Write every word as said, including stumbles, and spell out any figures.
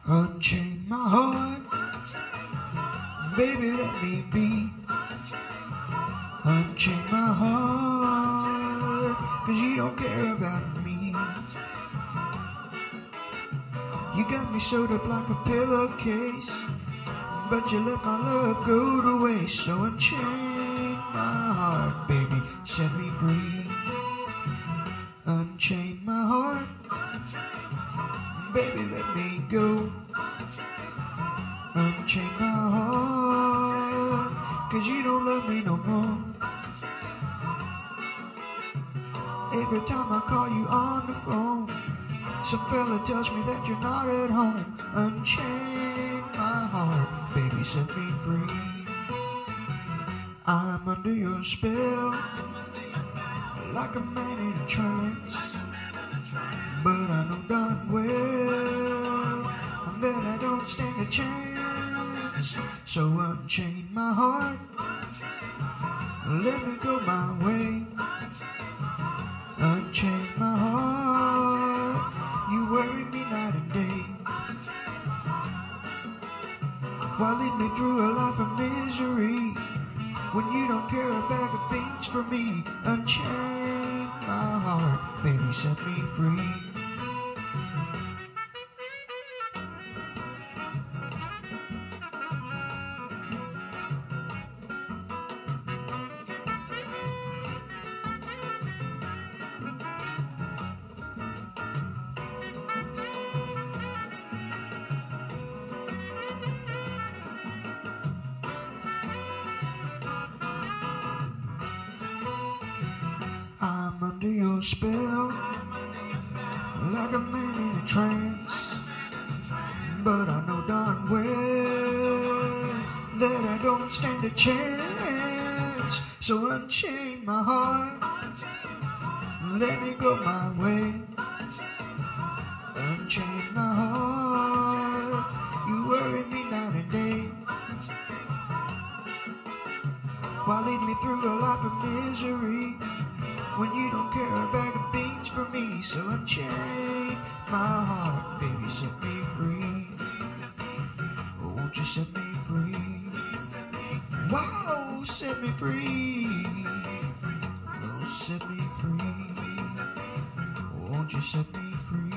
Unchain my heart, baby, let me be. Unchain my heart, 'cause you don't care about me. You got me sewed up like a pillowcase, but you let my love go to waste. So unchain my heart, baby, set me free. Unchain my heart, baby, let me go. Unchain my heart, 'cause you don't love me no more. Every time I call you on the phone, some fella tells me that you're not at home. Unchain my heart, baby, set me free. I'm under your spell, like a man in a trance, but I know darn well that I don't stand a chance. So unchain my heart, let me go my way. Unchain my heart, you worry me night and day. Why lead me through a life of misery when you don't care a bag of beans for me? Unchain my heart, baby, set me free. I'm under your spell, like a man in a trance, but I know darn well that I don't stand a chance. So unchain my heart, let me go my way. Unchain my heart, you worry me night and day. Why lead me through a life of misery when you don't care a bag of beans for me? So unchain my heart, baby, set me free. Oh, won't you set me free? Wow, set me free. Oh, set me free. Oh, won't you set me free?